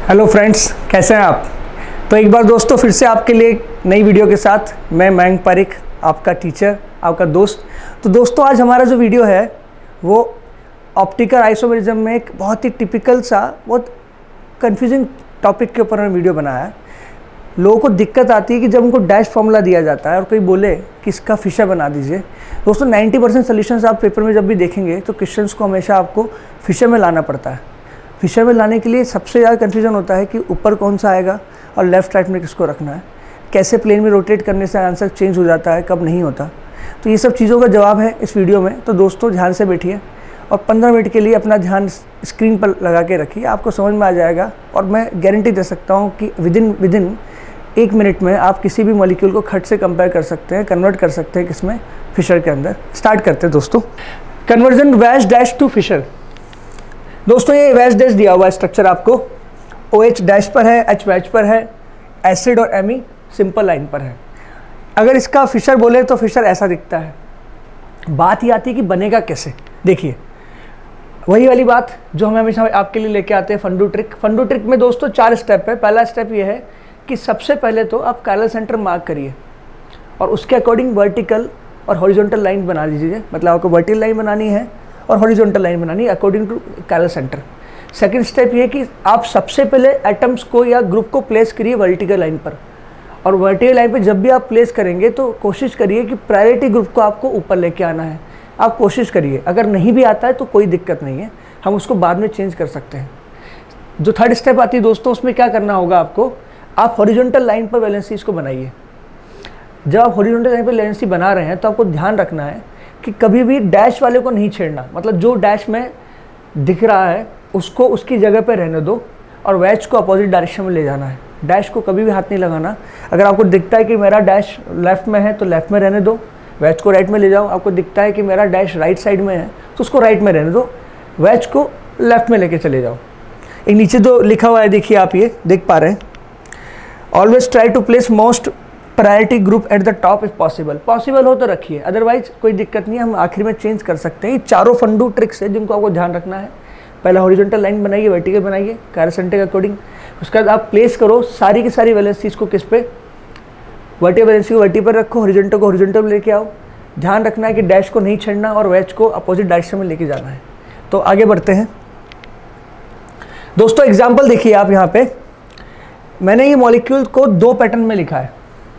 Hello friends, कैसे हैं आप। तो एक बार दोस्तों फिर से आपके लिए एक नई वीडियो के साथ मैं मयंक पारिक, आपका टीचर, आपका दोस्त। तो दोस्तों आज हमारा जो वीडियो है वो ऑप्टिकल आइसोमेरिज्म में एक बहुत ही टिपिकल सा बहुत कंफ्यूजिंग टॉपिक के ऊपर मैंने वीडियो बनाया है। लोगों को दिक्कत आती है कि जब उनको डैश फार्मूला दिया जाता है और कोई बोले कि इसका फिशर बना दीजिए। दोस्तों 90% सोल्यूशंस आप पेपर में जब भी देखेंगे तो क्वेश्चंस को हमेशा आपको फिशर में लाना पड़ता है। फिशर में लाने के लिए सबसे ज़्यादा कन्फ्यूजन होता है कि ऊपर कौन सा आएगा और लेफ़्ट राइट में किसको रखना है, कैसे प्लेन में रोटेट करने से आंसर चेंज हो जाता है, कब नहीं होता। तो ये सब चीज़ों का जवाब है इस वीडियो में। तो दोस्तों ध्यान से बैठिए और 15 मिनट के लिए अपना ध्यान स्क्रीन पर लगा के रखिए, आपको समझ में आ जाएगा। और मैं गारंटी दे सकता हूँ कि विदिन 1 मिनट में आप किसी भी मॉलिक्यूल को खट से कंपेयर कर सकते हैं, कन्वर्ट कर सकते हैं किसमें, फिशर के अंदर। स्टार्ट करते हैं दोस्तों। Conversion wedge dash to Fischer. दोस्तों ये वैज डैश दिया हुआ है स्ट्रक्चर आपको, OH डैश पर है, H वैज पर है, एसिड और Ame सिंपल लाइन पर है। अगर इसका फिशर बोले तो फिशर ऐसा दिखता है। बात ये आती है कि बनेगा कैसे। देखिए वही वाली बात जो हम हमेशा आपके लिए लेके आते हैं, फंडू ट्रिक। फंडू ट्रिक में दोस्तों 4 स्टेप है। पहला स्टेप ये है कि सबसे पहले तो आप कायरल सेंटर मार्क करिए और उसके अकॉर्डिंग वर्टिकल और हॉरिजॉन्टल लाइन बना लीजिए। मतलब आपको वर्टिकल लाइन बनानी है और हॉरिजॉन्टल लाइन बनानी है according to chiral centre. Second step ये कि आप सबसे पहले एटम्स को या ग्रुप को प्लेस करिए वर्टिकल लाइन पर। और वर्टिकल लाइन पे जब भी आप प्लेस करेंगे तो कोशिश करिए कि प्रायोरिटी ग्रुप को आपको ऊपर लेके आना है। आप कोशिश करिए, अगर नहीं भी आता है तो कोई दिक्कत नहीं है, हम उसको बाद में चेंज कर सकते हैं। जो थर्ड स्टेप आती है दोस्तों, उसमें क्या करना होगा आपको, आप हॉरिजॉन्टल लाइन पर वैलेंसीज को बनाइए। जब आप हॉरिजॉन्टल लाइन पर वैलेंसी बना रहे हैं तो आपको ध्यान रखना है कि कभी भी डैश वाले को नहीं छेड़ना। मतलब जो डैश में दिख रहा है उसको उसकी जगह पे रहने दो और वैज को अपोजिट डायरेक्शन में ले जाना है। डैश को कभी भी हाथ नहीं लगाना। अगर आपको दिखता है कि मेरा डैश लेफ्ट में है तो लेफ्ट में रहने दो, वैज को राइट में ले जाओ। आपको दिखता है कि मेरा डैश राइट साइड में है तो उसको राइट में रहने दो, वैज को लेफ्ट में लेके चले जाओ। एक नीचे जो लिखा हुआ है देखिए, आप ये देख पा रहे हैं, always try to place most priority group at the top if possible. Possible हो तो रखिए, अदरवाइज कोई दिक्कत नहीं है, हम आखिर में चेंज कर सकते हैं। ये चारों फंडू ट्रिक्स है जिनको आपको ध्यान रखना है। पहला हॉरिजॉन्टल लाइन बनाइए, वर्टिकल बनाइए कायरल सेंटर के अकॉर्डिंग। उसके बाद आप प्लेस करो सारी की सारी वैलेंसीज को किस पे, वर्टिकल वैलेंसी को वर्टी पर रखो, हॉरिजॉन्टल को हॉरिजॉन्टल में लेके आओ। ध्यान रखना है कि डैश को नहीं छेड़ना और वैज को अपोजिट डायरेक्शन में लेके जाना है। तो आगे बढ़ते हैं दोस्तों। एग्जाम्पल देखिए आप यहाँ पे, मैंने ये मॉलिक्यूल को 2 पैटर्न में लिखा है।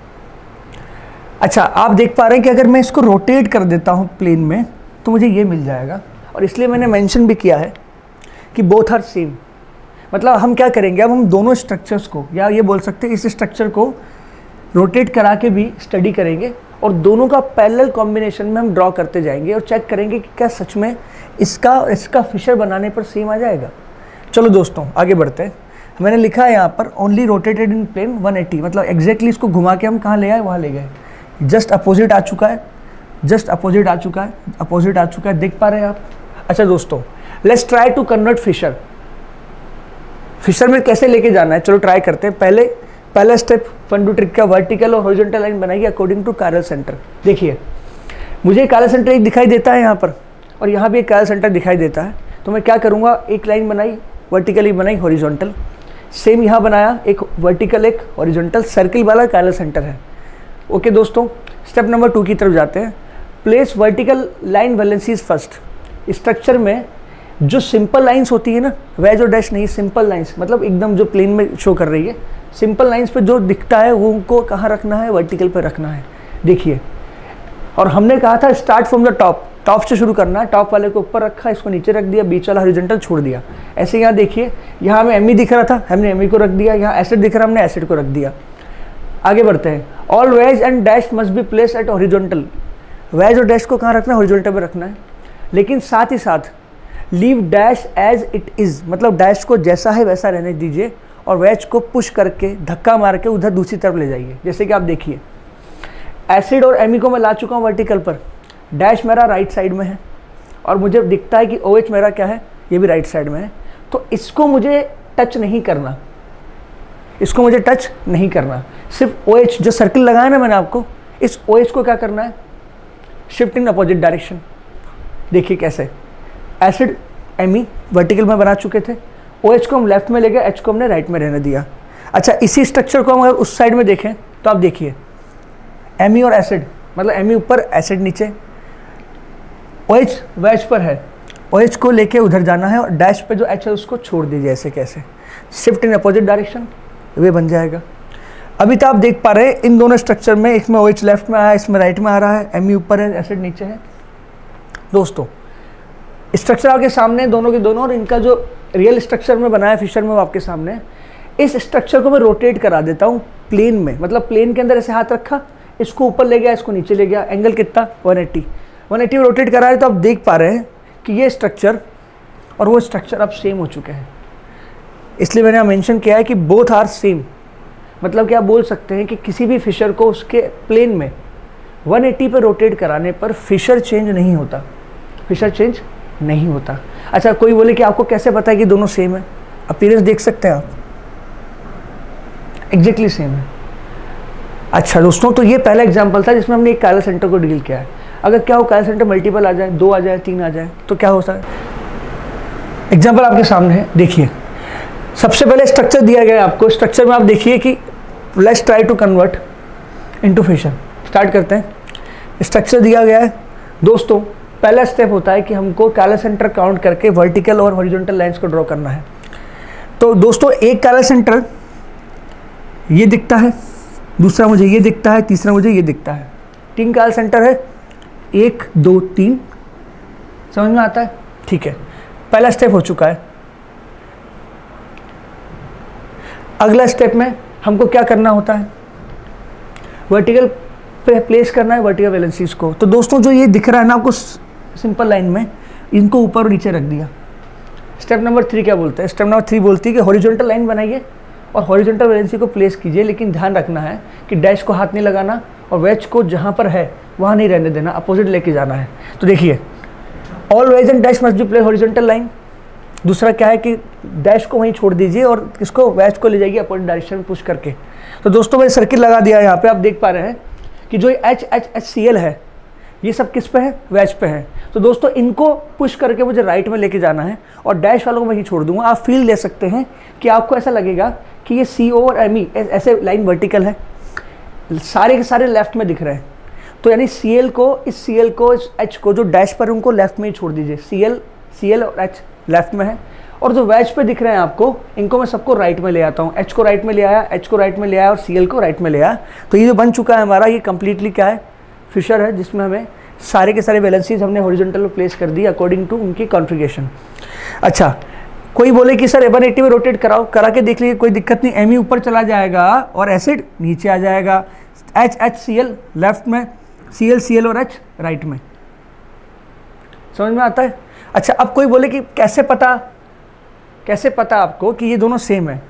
अच्छा, आप देख पा रहे हैं कि अगर मैं इसको रोटेट कर देता हूँ प्लेन में तो मुझे ये मिल जाएगा। और इसलिए मैंने मेंशन भी किया है कि बोथ आर सेम। मतलब हम क्या करेंगे, अब हम दोनों स्ट्रक्चर्स को, या ये बोल सकते हैं इस स्ट्रक्चर को रोटेट करा के भी स्टडी करेंगे और दोनों का पैरेलल कॉम्बिनेशन में हम ड्रॉ करते जाएंगे और चेक करेंगे कि क्या सच में इसका फिशर बनाने पर सेम आ जाएगा। चलो दोस्तों आगे बढ़ते हैं। मैंने लिखा है यहाँ पर ओनली रोटेटेड इन प्लेन 180। मतलब एग्जैक्टली इसको घुमा के हम कहाँ ले आए, वहाँ ले गए। जस्ट अपोजिट आ चुका है, जस्ट अपोजिट आ चुका है, अपोजिट आ चुका है, देख पा रहे हैं आप। अच्छा दोस्तों, let's try to convert Fischer. Fischer में कैसे लेके जाना है, चलो ट्राई करते हैं। पहला स्टेप फंडू ट्रिक का, वर्टिकल और हॉरिजॉन्टल लाइन बनाइए अकॉर्डिंग टू कायरल सेंटर। देखिए मुझे कायरल सेंटर एक दिखाई देता है यहाँ पर और यहाँ भी एक कायरल सेंटर दिखाई देता है। तो मैं क्या करूँगा, एक लाइन बनाई, वर्टिकली बनाई, हॉरिजॉन्टल। सेम यहाँ बनाया, एक वर्टिकल एक हॉरिजॉन्टल, सर्किल वाला कायरल सेंटर है। ओके दोस्तों, स्टेप नंबर 2 की तरफ जाते हैं। Place vertical line valencies first. Structure में जो सिंपल लाइंस होती है ना, वैज और डैश नहीं, सिंपल लाइंस, मतलब एकदम जो प्लेन में शो कर रही है, सिंपल लाइंस पे जो दिखता है वो उनको कहाँ रखना है, वर्टिकल पे रखना है। देखिए, और हमने कहा था स्टार्ट फ्रॉम द टॉप से शुरू करना है। टॉप वाले को ऊपर रखा, इसको नीचे रख दिया, बीच वाला हॉरिजॉन्टल छोड़ दिया। ऐसे यहाँ देखिए, यहाँ हमें Ame दिख रहा था, हमने Ame को रख दिया। यहाँ एसिड दिख रहा, हमने एसिड को रख दिया। आगे बढ़ते हैं। All wedge and dash must be place at horizontal. Wedge और डैश को कहाँ रखना है, हॉरिजॉन्टल पे रखना है। लेकिन साथ ही साथ leave dash as it is, मतलब डैश को जैसा है वैसा रहने दीजिए और वैज को पुश करके धक्का मार के उधर दूसरी तरफ ले जाइए। जैसे कि आप देखिए, एसिड और Ame को मैं ला चुका हूँ वर्टिकल पर, डैश मेरा राइट साइड में है और मुझे दिखता है कि OH मेरा क्या है, ये भी राइट साइड में है। तो इसको मुझे टच नहीं करना, इसको मुझे टच नहीं करना। सिर्फ OH जो सर्किल लगाया ना मैंने आपको, इस OH को क्या करना है, शिफ्ट इन अपोजिट डायरेक्शन। देखिए कैसे, एसिड Ame वर्टिकल में बना चुके थे OH को हम लेफ्ट में ले गए, H को हमने राइट में रहने दिया। अच्छा, इसी स्ट्रक्चर को हम अगर उस साइड में देखें तो आप देखिए Me और एसिड, मतलब Me ऊपर एसिड नीचे, OH वैच पर है, OH को लेके उधर जाना है और डैश पे जो H है उसको छोड़ दीजिए ऐसे कैसे, शिफ्ट इन अपोजिट डायरेक्शन, वे बन जाएगा। अभी तो आप देख पा रहे हैं इन दोनों स्ट्रक्चर में, इसमें OH लेफ्ट में आया है, इसमें राइट में आ रहा है, Me ऊपर है, एसिड नीचे है। दोस्तों स्ट्रक्चर आपके सामने दोनों के दोनों, और इनका जो रियल स्ट्रक्चर में बनाया फिशर में वो आपके सामने। इस स्ट्रक्चर को मैं रोटेट करा देता हूँ प्लेन में, मतलब प्लेन के अंदर ऐसे हाथ रखा, इसको ऊपर ले गया, इसको नीचे ले गया, एंगल कितना 180 रोटेट करा है। तो आप देख पा रहे हैं कि ये स्ट्रक्चर और वो स्ट्रक्चर अब सेम हो चुके हैं। इसलिए मैंने मेंशन किया है कि बोथ आर सेम, मतलब कि आप बोल सकते हैं कि किसी भी फिशर को उसके प्लेन में 180 पे रोटेट कराने पर फिशर चेंज नहीं होता, फिशर चेंज नहीं होता। अच्छा, कोई बोले कि आपको कैसे पता है कि दोनों सेम है? अपीयरेंस देख सकते हैं आप, एग्जैक्टली सेम है। अच्छा दोस्तों, तो ये पहला एग्जांपल था जिसमें हमने एक कायरल सेंटर को डील किया है। अगर क्या हो कायरल सेंटर मल्टीपल आ जाए, 2 आ जाए, 3 आ जाए, तो क्या होता है? एग्जांपल आपके सामने है, देखिए। सबसे पहले स्ट्रक्चर दिया गया है आपको, स्ट्रक्चर में आप देखिए कि let's try to convert into Fischer. Start करते हैं। स्ट्रक्चर दिया गया है दोस्तों, पहला स्टेप होता है कि हमको कायरल सेंटर काउंट करके वर्टिकल और हॉरिजॉन्टल लाइंस को ड्रॉ करना है। तो दोस्तों एक कायरल सेंटर ये दिखता है, दूसरा मुझे ये दिखता है, तीसरा मुझे ये दिखता है। 3 कायरल सेंटर है, 1 2 3, समझ में आता है? ठीक है, पहला स्टेप हो चुका है। अगला स्टेप में हमको क्या करना होता है? वर्टिकल पे प्लेस करना है वर्टिकल वैलेंसीज को। तो दोस्तों जो ये दिख रहा है ना आपको सिंपल लाइन में, इनको ऊपर और नीचे रख दिया। स्टेप नंबर 3 क्या बोलते हैं? स्टेप नंबर 3 बोलती है कि हॉरिजॉन्टल लाइन बनाइए और हॉरिजॉन्टल वैलेंसी को प्लेस कीजिए, लेकिन ध्यान रखना है कि डैश को हाथ नहीं लगाना और वेज को जहाँ पर है वहाँ नहीं रहने देना, अपोजिट लेके जाना है। तो देखिए, all wedge and dash must be place horizontal line. दूसरा क्या है कि डैश को वहीं छोड़ दीजिए और इसको वेज को ले जाइए अपोजिट डायरेक्शन में पुश करके। तो दोस्तों मैंने सर्किल लगा दिया है यहाँ पे, आप देख पा रहे हैं कि जो HCl है ये सब किस पे है? वेज पे है। तो दोस्तों इनको पुश करके मुझे राइट में लेके जाना है और डैश वालों को मैं ही छोड़ दूंगा। आप फील ले सकते हैं कि आपको ऐसा लगेगा कि ये CO और Me ऐसे लाइन वर्टिकल है, सारे के सारे लेफ्ट में दिख रहे हैं। तो यानी CL को, इस CL को, इस H को जो डैश पर उनको लेफ्ट में ही छोड़ दीजिए। CL और H लेफ्ट में है, और जो वेज पे दिख रहे हैं आपको, इनको मैं सबको राइट में ले आता हूँ। H को राइट में ले आया, H को राइट में ले आया और CL को राइट में ले आया। तो ये जो बन चुका है हमारा, ये कंप्लीटली क्या है? फिशर है, जिसमें हमें सारे के सारे वैलेंसीज हमने हॉरिजॉन्टल में प्लेस कर दी अकॉर्डिंग टू उनकी कॉन्फ़िगरेशन। अच्छा, कोई बोले कि सर 180 में रोटेट कराओ, करा के देख लीजिए, कोई दिक्कत नहीं। Me ऊपर चला जाएगा और एसिड नीचे आ जाएगा। HCl लेफ्ट में, CL और H राइट में। समझ में आता है? अच्छा, अब कोई बोले कि कैसे पता आपको कि ये दोनों सेम है?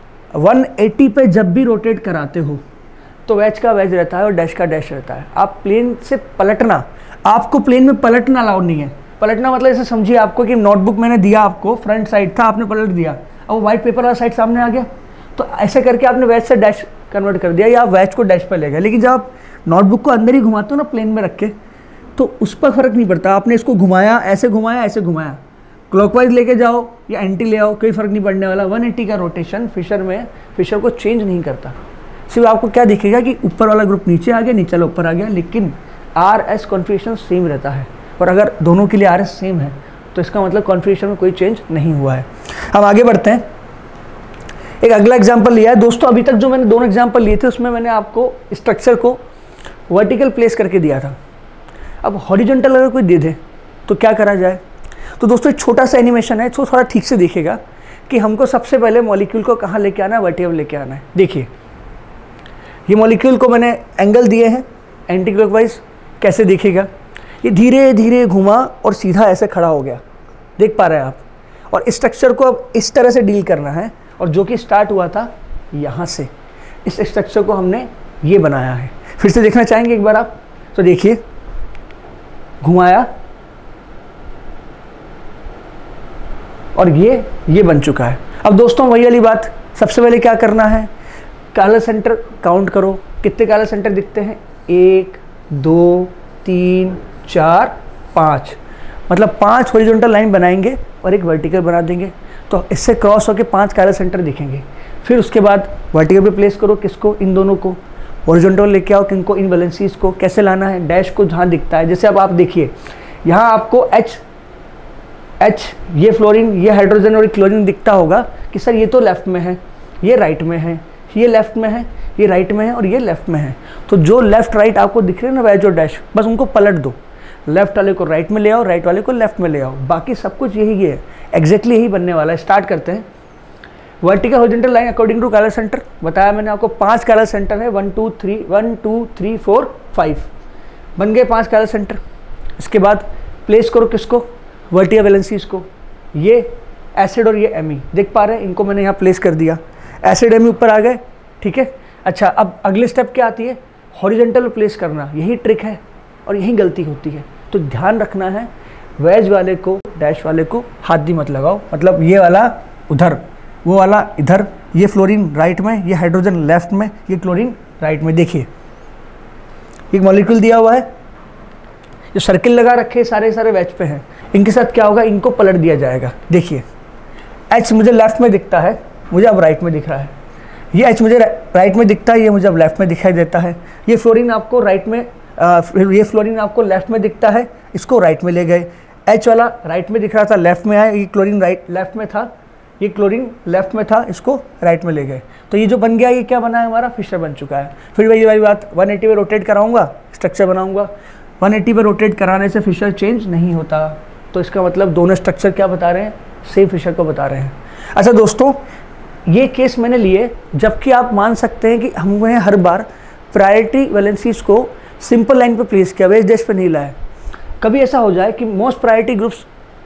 180 पे जब भी रोटेट कराते हो तो वेज का वेज रहता है और डैश का डैश रहता है। आप प्लेन से पलटना, आपको प्लेन में पलटना अलाउड नहीं है। पलटना मतलब ऐसे समझिए आपको कि नोटबुक मैंने दिया आपको, फ्रंट साइड था, आपने पलट दिया, अब वो वाइट पेपर वाला साइड सामने आ गया, तो ऐसे करके आपने वेज से डैश कन्वर्ट कर दिया या आप वेज को डैश पर ले गए। लेकिन जब आप नोटबुक को अंदर ही घुमाते हो ना प्लेन में रख के, तो उस पर फ़र्क नहीं पड़ता। आपने इसको घुमाया, ऐसे घुमाया, क्लॉकवाइज लेके जाओ या एंटी ले आओ, कोई फ़र्क नहीं पड़ने वाला। 180 का रोटेशन फिशर को चेंज नहीं करता। सिर्फ आपको क्या दिखेगा कि ऊपर वाला ग्रुप नीचे आ गया, नीचे वाला ऊपर आ गया, लेकिन RS कॉन्फ़िगरेशन सेम रहता है। और अगर दोनों के लिए RS सेम है तो इसका मतलब कॉन्फ़िगरेशन में कोई चेंज नहीं हुआ है। हम आगे बढ़ते हैं। एक अगला एग्जांपल लिया है दोस्तों। अभी तक जो मैंने 2 एग्जांपल लिए थे उसमें मैंने आपको स्ट्रक्चर को वर्टिकल प्लेस करके दिया था। अब हॉरिजॉन्टल अगर कोई दे दे तो क्या करा जाए? तो दोस्तों एक छोटा सा एनिमेशन है, तो थोड़ा ठीक से देखिएगा कि हमको सबसे पहले मॉलिक्यूल को कहाँ लेके आना है, वर्टिकल लेके आना है। देखिए, ये मॉलिक्यूल को मैंने एंगल दिए हैं एंटी क्लॉकवाइज, कैसे देखिएगा, ये धीरे धीरे घुमा और सीधा ऐसे खड़ा हो गया, देख पा रहे हैं आप। और इस स्ट्रक्चर को अब इस तरह से डील करना है, और जो कि स्टार्ट हुआ था यहाँ से, इस स्ट्रक्चर को हमने ये बनाया है। फिर से देखना चाहेंगे एक बार आप? तो देखिए, घुमाया और ये बन चुका है। अब दोस्तों वही वाली बात, सबसे पहले क्या करना है? कायरल सेंटर काउंट करो, कितने कायरल सेंटर दिखते हैं? 1 2 3 4 5, मतलब 5 हॉरिजॉन्टल लाइन बनाएंगे और एक वर्टिकल बना देंगे। तो इससे क्रॉस होकर 5 कायरल सेंटर दिखेंगे। फिर उसके बाद वर्टिकल पे प्लेस करो किसको, इन दोनों को। हॉरिजॉन्टल लेके आओ किनको, इन वैलेंसीज को। कैसे लाना है, डैश को जहाँ दिखता है, जैसे अब आप देखिए यहाँ आपको H ये फ्लोरीन, ये हाइड्रोजन और क्लोरीन दिखता होगा कि सर ये तो लेफ्ट में है, ये राइट में है, ये लेफ्ट में है, ये राइट में है और ये लेफ्ट में है। तो जो लेफ्ट राइट आपको दिख रहे हैं ना वैज और डैश, बस उनको पलट दो, लेफ्ट वाले को राइट में ले आओ, राइट वाले को लेफ्ट में ले आओ। बाकी सब कुछ यही है, एग्जैक्टली यही बनने वाला है। स्टार्ट करते हैं। Vertical horizontal line according to chiral center बताया मैंने आपको, 5 कायरल सेंटर है, 1 2 3 4 5 बन गए 5 कायरल सेंटर। इसके बाद प्लेस करो किसको, वर्टिकल वैलेंसीज को। ये एसिड और ये एमी देख पा रहे हैं, इनको मैंने यहाँ प्लेस कर दिया, एसिड एमी ऊपर आ गए, ठीक है। अच्छा, अब अगली स्टेप क्या आती है, हॉरिजॉन्टल प्लेस करना। यही ट्रिक है और यही गलती होती है। तो ध्यान रखना है, वेज वाले को, डैश वाले को हाथ भी मत लगाओ, मतलब ये वाला उधर, वो वाला इधर, ये फ्लोरीन राइट में, ये हाइड्रोजन लेफ्ट में, ये क्लोरीन राइट में। देखिए एक मॉलिक्यूल दिया हुआ है, जो सर्किल लगा रखे सारे वेज पे हैं, इनके साथ क्या होगा, इनको पलट दिया जाएगा। देखिए H मुझे लेफ्ट में दिखता है, मुझे अब राइट में दिख रहा है। ये H मुझे राइट में दिखता है, ये मुझे अब लेफ्ट में दिखाई देता है। ये फ्लोरीन आपको राइट में, ये फ्लोरीन आपको लेफ्ट में दिखता है, इसको राइट में ले गए। H वाला राइट में दिख रहा था, लेफ्ट में आया, ये क्लोरीन राइट लेफ्ट में था, ये क्लोरीन लेफ्ट में था, इसको राइट में ले गए। तो ये जो बन गया, ये क्या बना है, हमारा फिशर बन चुका है। फिर वही वाली बात, 180 पे रोटेट कराऊंगा, स्ट्रक्चर बनाऊंगा। 180 पे रोटेट कराने से फिशर चेंज नहीं होता, तो इसका मतलब दोनों स्ट्रक्चर क्या बता रहे हैं, सेम फिशर को बता रहे हैं। अच्छा दोस्तों, ये केस मैंने लिए जबकि आप मान सकते हैं कि हमने हर बार प्रायोरिटी वैलेंसीज को सिंपल लाइन पे प्लेस किया, वेज डैश पे नहीं लाया। कभी ऐसा हो जाए कि most priority groups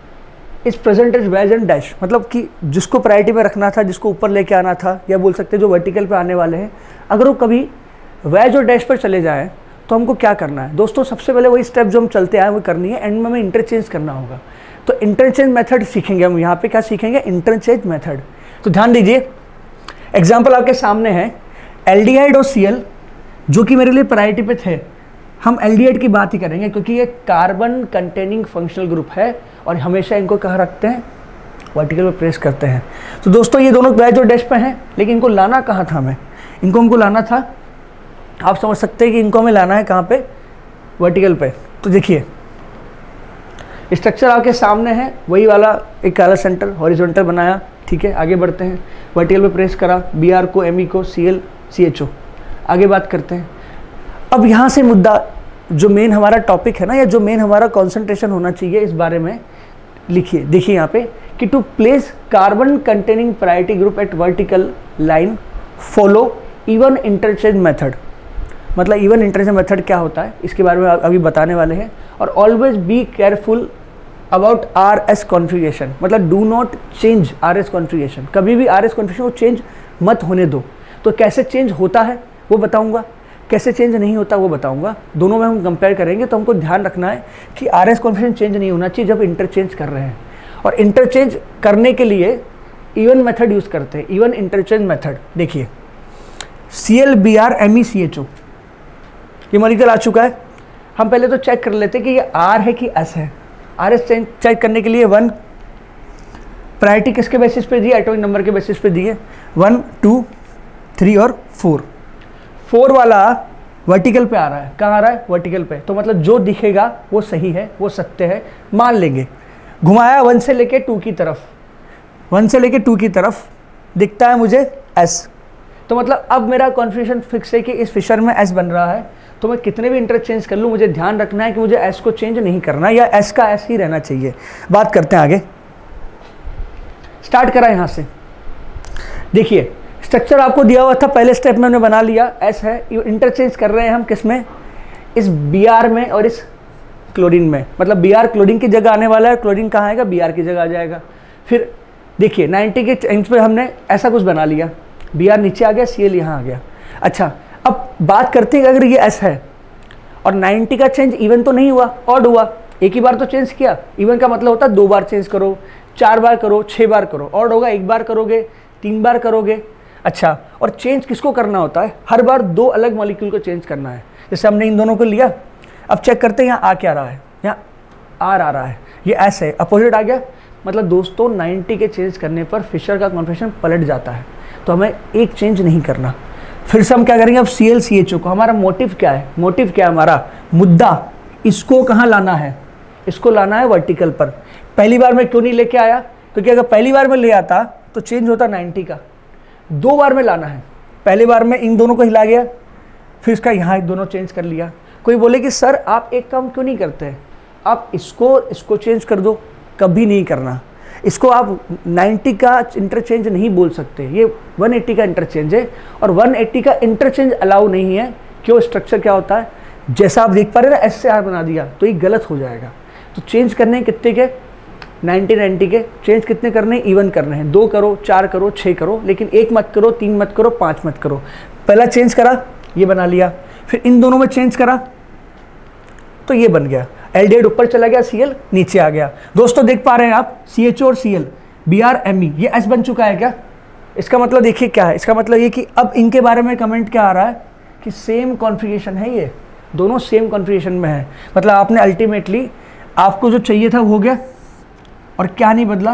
is present as wedge and dash, मतलब कि जिसको प्रायोरिटी पे रखना था, जिसको ऊपर लेके आना था, या बोल सकते हैं जो वर्टिकल पे आने वाले हैं, अगर वो कभी वेज और डैश पर चले जाएँ तो हमको क्या करना है दोस्तों। सबसे पहले वही स्टेप जो हम चलते आए वो करनी है, एंड में हमें इंटरचेंज करना होगा। तो इंटरचेंज मेथड सीखेंगे हम यहाँ पे, क्या सीखेंगे, इंटरचेंज मेथड। तो ध्यान दीजिए, एग्जाम्पल आपके सामने है, एल्डिहाइड और सीएल जो कि मेरे लिए प्रायोरिटी पे थे, हम एल्डिहाइड की बात ही करेंगे क्योंकि ये कार्बन कंटेनिंग फंक्शनल ग्रुप है और हमेशा इनको कहाँ रखते हैं, वर्टिकल पे प्रेस करते हैं। तो दोस्तों ये दोनों वेज और डैश पे हैं, लेकिन इनको लाना कहाँ था हमें, इनको हमको लाना था, आप समझ सकते हैं कि इनको हमें लाना है कहाँ पे, वर्टिकल पे। तो देखिए स्ट्रक्चर आपके सामने है, वही वाला एक कायरल सेंटर हॉरिजॉन्टल बनाया, ठीक है। आगे बढ़ते हैं, वर्टिकल पे प्रेस करा, Br को, Me को, Cl CHO, आगे बात करते हैं। अब यहाँ से मुद्दा जो मेन हमारा टॉपिक है ना, या जो मेन हमारा कॉन्सेंट्रेशन होना चाहिए इस बारे में, लिखिए, देखिए यहाँ पे कि to place carbon containing priority group at vertical line follow even interchange method. मतलब इवन इंटरचेंज मेथड क्या होता है इसके बारे में अभी बताने वाले हैं। और always be careful about RS configuration, मतलब do not change RS configuration, कभी भी RS कॉन्फ़िगरेशन को चेंज मत होने दो। तो कैसे चेंज होता है वो बताऊंगा, कैसे चेंज नहीं होता वो बताऊंगा, दोनों में हम कंपेयर करेंगे। तो हमको ध्यान रखना है कि RS कॉन्फ़िगरेशन चेंज नहीं होना चाहिए जब इंटरचेंज कर रहे हैं। और इंटरचेंज करने के लिए इवन मेथड यूज़ करते हैं, इवन इंटरचेंज मेथड। देखिए Cl Br Me CHO, ये मॉलिक्यूल आ चुका है। हम पहले तो चेक कर लेते हैं कि ये R है कि S है। RS चेक करने के लिए 1 प्रायोरिटी किसके बेसिस पे दी, एटॉमिक नंबर के बेसिस पे दिए, 1 2 3 और 4 वाला वर्टिकल पे आ रहा है। कहाँ आ रहा है, वर्टिकल पे। तो मतलब जो दिखेगा वो सही है, वो सत्य है, मान लेंगे। घुमाया 1 से लेके 2 की तरफ, 1 से लेके 2 की तरफ दिखता है मुझे S। तो मतलब अब मेरा कॉन्फ़िगरेशन फिक्स है कि इस फिशर में S बन रहा है। तो मैं कितने भी इंटरचेंज कर लूँ, मुझे ध्यान रखना है कि मुझे S को चेंज नहीं करना, या S का S ही रहना चाहिए। बात करते हैं आगे, स्टार्ट करा यहाँ से। देखिए स्ट्रक्चर आपको दिया हुआ था, पहले स्टेप में हमने बना लिया, S है। इंटरचेंज कर रहे हैं हम किस में, इस Br में और इस क्लोरीन में। मतलब Br क्लोरीन की जगह आने वाला है, क्लोरीन कहाँ आएगा, Br की जगह आ जाएगा। फिर देखिए 90 के चेंज पे हमने ऐसा कुछ बना लिया, Br नीचे आ गया, Cl यहाँ आ गया। अच्छा अब बात करते हैं, अगर ये S है और 90 का चेंज इवन तो नहीं हुआ, ऑड हुआ, एक ही बार तो चेंज किया। इवन का मतलब होता है 2 बार चेंज करो, 4 बार करो, 6 बार करो। ऑड होगा 1 बार करोगे, 3 बार करोगे। अच्छा, और चेंज किसको करना होता है, हर बार 2 अलग मॉलिक्यूल को चेंज करना है। जैसे हमने इन दोनों को लिया, अब चेक करते हैं यहाँ आ क्या रहा है, यहाँ R आ रहा है, ये S है, अपोजिट आ गया। मतलब दोस्तों 90 के चेंज करने पर फिशर का कॉन्फिगरेशन पलट जाता है, तो हमें एक चेंज नहीं करना। फिर से हम क्या करेंगे, अब CL/CHO को, हमारा मोटिव क्या है, मोटिव क्या है हमारा मुद्दा, इसको कहाँ लाना है, इसको लाना है वर्टिकल पर। पहली बार में क्यों नहीं लेके आया, क्योंकि अगर पहली बार में ले आता तो चेंज होता 90 का। 2 बार में लाना है, पहली बार में इन दोनों को हिला गया, फिर इसका यहाँ दोनों चेंज कर लिया। कोई बोले कि सर आप एक काम क्यों नहीं करते, आप इसको चेंज कर दो, कभी नहीं करना। इसको आप 90 का इंटरचेंज नहीं बोल सकते, ये 180 का इंटरचेंज है, और 180 का इंटरचेंज अलाउ नहीं है। क्यों, स्ट्रक्चर क्या होता है, जैसा आप देख पा रहे हैं ना, SR बना दिया तो ये गलत हो जाएगा। तो चेंज करने कितने के, 90 के चेंज कितने करने, इवन करने हैं। 2 करो, 4 करो, 6 करो, लेकिन 1 मत करो, 3 मत करो, 5 मत करो। पहला चेंज करा, ये बना लिया, फिर इन दोनों में चेंज करा तो ये बन गया, LDH ऊपर चला गया, CL नीचे आ गया। दोस्तों देख पा रहे हैं आप, CHO और CL, BR/ME, ये S बन चुका है क्या। इसका मतलब देखिए क्या है, इसका मतलब ये कि अब इनके बारे में कमेंट क्या आ रहा है कि सेम कॉन्फ़िगरेशन है, ये दोनों सेम कॉन्फ़िगरेशन में है। मतलब आपने अल्टीमेटली आपको जो चाहिए था वो हो गया, और क्या नहीं बदला।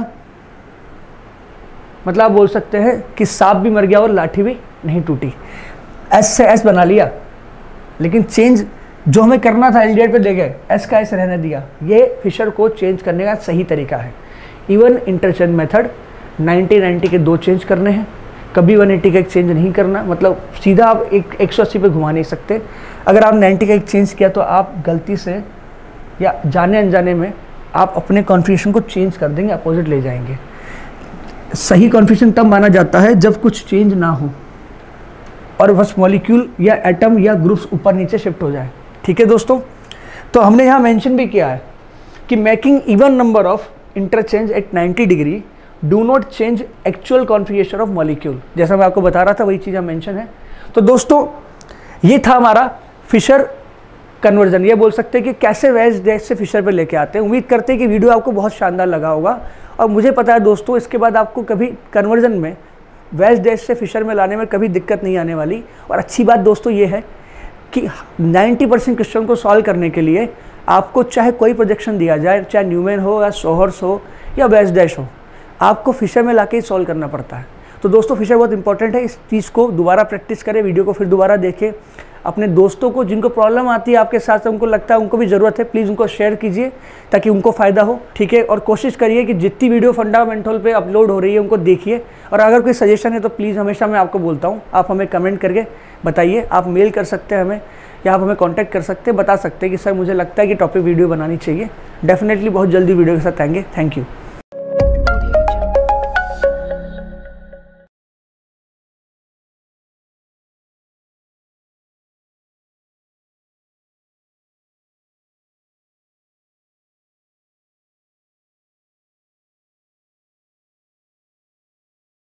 मतलब आप बोल सकते हैं कि सांप भी मर गया और लाठी भी नहीं टूटी। S से S बना लिया, लेकिन चेंज जो हमें करना था LDH पे ले गए, S का S रहने दिया। ये फिशर को चेंज करने का सही तरीका है। इवन इंटरचेंज मेथड, 90 के 2 चेंज करने हैं, कभी 180 का एक चेंज नहीं करना। मतलब सीधा आप 180 पे घुमा नहीं सकते। अगर आप 90 का एक चेंज किया तो आप गलती से या जाने अनजाने में आप अपने कॉन्फ़िगरेशन को चेंज कर देंगे, अपोजिट ले जाएंगे। सही कॉन्फ़िगरेशन तब माना जाता है जब कुछ चेंज ना हो और बस मॉलिक्यूल या एटम या ग्रुप्स ऊपर नीचे शिफ्ट हो जाए। ठीक है दोस्तों, तो हमने यहाँ मेंशन भी किया है कि making even number of interchange at 90 degree do not change actual configuration of molecule. जैसा मैं आपको बता रहा था वही चीज़ मेंशन है। तो दोस्तों ये था हमारा फिशर कन्वर्जन। ये बोल सकते हैं कि कैसे वेज डैश से फिशर पे लेके आते हैं। उम्मीद करते हैं कि वीडियो आपको बहुत शानदार लगा होगा, और मुझे पता है दोस्तों इसके बाद आपको कभी कन्वर्जन में वेज डैश से फिशर में लाने में कभी दिक्कत नहीं आने वाली। और अच्छी बात दोस्तों ये है कि 90% क्वेश्चन को सॉल्व करने के लिए आपको चाहे कोई प्रोजेक्शन दिया जाए, चाहे न्यूमैन हो या सोहर्स हो या वेज डैश हो, आपको फिशर में लाके ही सॉल्व करना पड़ता है। तो दोस्तों फिशर बहुत इंपॉर्टेंट है, इस चीज़ को दोबारा प्रैक्टिस करें, वीडियो को फिर दोबारा देखें। अपने दोस्तों को जिनको प्रॉब्लम आती है आपके साथ, उनको लगता है उनको भी ज़रूरत है, प्लीज़ उनको शेयर कीजिए ताकि उनको फ़ायदा हो। ठीक है, और कोशिश करिए कि जितनी वीडियो फंडामेंटल पे अपलोड हो रही है उनको देखिए। और अगर कोई सजेशन है तो प्लीज़, हमेशा मैं आपको बोलता हूँ, आप हमें कमेंट करके बताइए। आप मेल कर सकते हैं हमें, या आप हमें कॉन्टैक्ट कर सकते हैं, बता सकते हैं कि सर मुझे लगता है कि टॉपिक वीडियो बनानी चाहिए। डेफिनेटली बहुत जल्दी वीडियो के साथ आएंगे। Thank you.